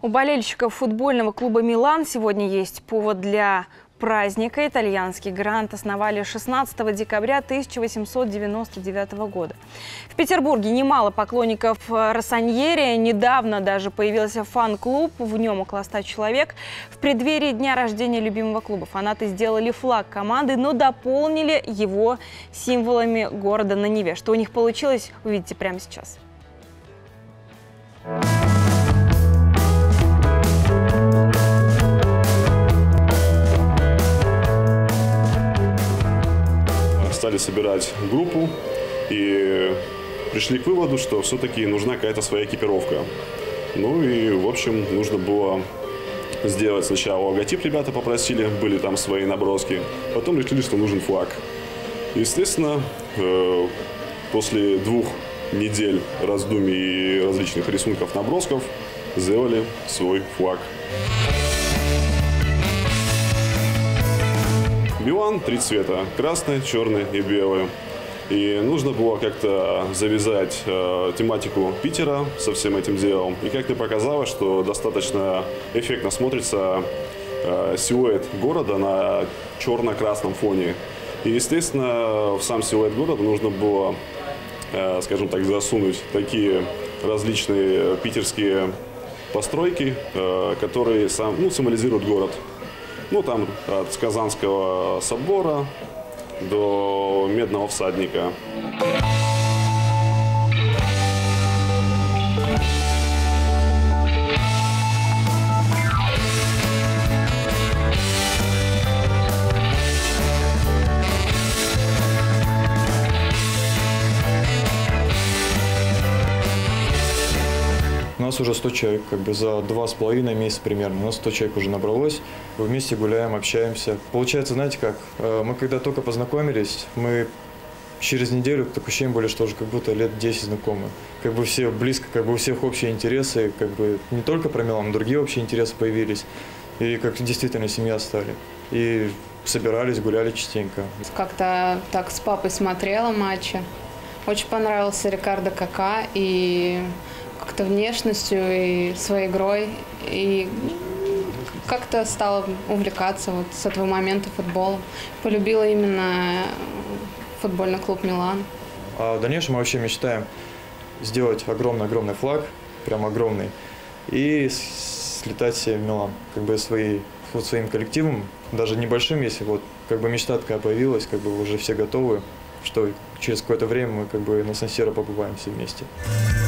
У болельщиков футбольного клуба «Милан» сегодня есть повод для праздника. Итальянский грант основали 16 декабря 1899 года. В Петербурге немало поклонников Россаньери. Недавно даже появился фан-клуб, в нем около 100 человек. В преддверии дня рождения любимого клуба фанаты сделали флаг команды, но дополнили его символами города на Неве. Что у них получилось, увидите прямо сейчас. Стали собирать группу и пришли к выводу, что все-таки нужна какая-то своя экипировка. Ну и, в общем, нужно было сделать сначала логотип, ребята попросили, были там свои наброски, потом решили, что нужен флаг. Естественно, после 2 недель раздумий и различных рисунков, набросков, сделали свой флаг. Милан 3 цвета – красный, черный и белый. И нужно было как-то завязать тематику Питера со всем этим делом. И как-то показалось, что достаточно эффектно смотрится силуэт города на черно-красном фоне. И, естественно, в сам силуэт города нужно было, скажем так, засунуть такие различные питерские постройки, которые символизируют город. Ну, там от Казанского собора до Медного всадника. У нас уже 100 человек, за 2,5 месяца примерно. У нас 100 человек уже набралось. Вместе гуляем, общаемся. Получается, знаете как, мы когда только познакомились, мы через неделю такое ощущение были, что уже как будто лет 10 знакомы. Все близко, у всех общие интересы, не только про Милан, но другие общие интересы появились. И действительно семья стали. И собирались, гуляли частенько. Как-то так с папой смотрела матчи. Очень понравился Рикардо Кака и как-то внешностью и своей игрой. И как-то стала увлекаться с этого момента футболом. Полюбила именно футбольный клуб «Милан». А в дальнейшем мы вообще мечтаем сделать огромный-огромный флаг, прям огромный, и слетать все в Милан, своим коллективом, даже небольшим, если мечта такая появилась, уже все готовы, что через какое-то время мы на Сан-Сиро побываем все вместе.